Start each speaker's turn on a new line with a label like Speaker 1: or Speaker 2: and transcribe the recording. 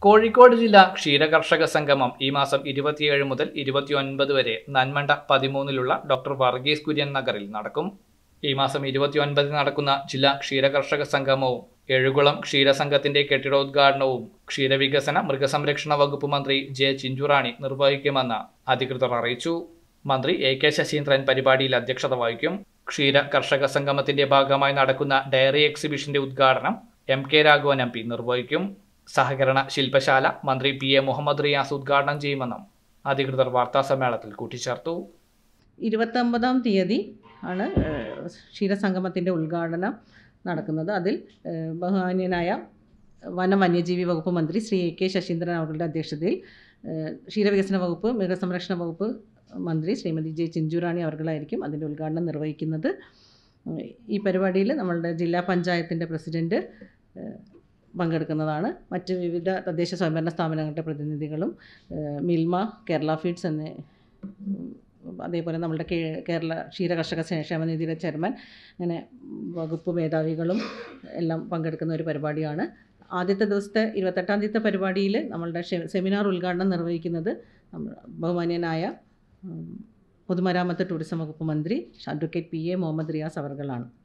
Speaker 1: കോഴിക്കോട് ജില്ലാ ക്ഷീരകർഷക സംഗമം ഈ മാസം 27 മുതൽ 29 വരെ നന്മണ്ട 13-ലുള്ള ഡോക്ടർ വർഗീസ് കുര്യൻ നഗറിൽ നടക്കും. ഈ മാസം 29 നടക്കുന്ന ജില്ലാ ക്ഷീരകർഷക സംഗമവും എഴുകുളം ക്ഷീരസംഘത്തിന്റെ കെട്ടിടോദ്ഘാടനവും ക്ഷീരവികസന മൃഗസംരക്ഷണ വകുപ്പ് മന്ത്രി ജെ ചിഞ്ചുറാണി നിർവഹിക്കുമെന്ന് അധികൃതർ അറിയിച്ചു. മന്ത്രി എ.കെ. ശശീന്ദ്രൻ പരിപാടിയിൽ അധ്യക്ഷത വഹിക്കും. ക്ഷീര കർഷക സംഗമത്തിന്റെ ഭാഗമായി നടക്കുന്ന ഡയറി എക്സിബിഷന്റെ ഉദ്ഘാടനം എം.കെ. രാഘവൻ എം.പി. നിർവഹിക്കും. സഹകരണ ശില്പശാല മന്ത്രി പി.എ. മുഹമ്മദ് റിയാസ് ഉദ്ഘാടനം ചെയ്യുമെന്നും അധികൃതർ വാർത്താസമ്മേളനത്തിൽ കൂട്ടിച്ചേർത്തു.
Speaker 2: 29-ാം തീയതി ആണ് ക്ഷീരസംഗമത്തിൻ്റെ ഉദ്ഘാടനം നടക്കുന്നത്. അതിൽ ബഹുമാന്യനായ വന്യജീവി വകുപ്പ് മന്ത്രി ശ്രീ എ.കെ. ശശീന്ദ്രൻ അവരുടെ അധ്യക്ഷതയിൽ ക്ഷീരവികസന വകുപ്പ് മൃഗസംരക്ഷണ വകുപ്പ് മന്ത്രി ശ്രീമതി ജെ ചിഞ്ചുറാണി അവർകളായിരിക്കും അതിൻ്റെ ഉദ്ഘാടനം നിർവഹിക്കുന്നത്. ഈ പരിപാടിയിൽ നമ്മളുടെ ജില്ലാ പഞ്ചായത്തിൻ്റെ പ്രസിഡൻറ്റ് പങ്കെടുക്കുന്നതാണ്. മറ്റ് വിവിധ തദ്ദേശ സ്വയംഭരണ സ്ഥാപനങ്ങളുടെ പ്രതിനിധികളും മിൽമ, കേരള ഫീഡ്സ് അതേപോലെ നമ്മളുടെ കേരള ക്ഷീരകർഷക ക്ഷേമനിധിയുടെ ചെയർമാൻ അങ്ങനെ വകുപ്പ് മേധാവികളും എല്ലാം പങ്കെടുക്കുന്ന ഒരു പരിപാടിയാണ്. ആദ്യത്തെ ദിവസത്തെ 28-ാം തീയതി പരിപാടിയിൽ നമ്മളുടെ സെമിനാർ ഉദ്ഘാടനം നിർവഹിക്കുന്നത് ബഹുമാന്യനായ പൊതുമരാമത്ത് ടൂറിസം വകുപ്പ് മന്ത്രി അഡ്വക്കേറ്റ് പി.എ. മുഹമ്മദ് റിയാസ് അവർകളാണ്.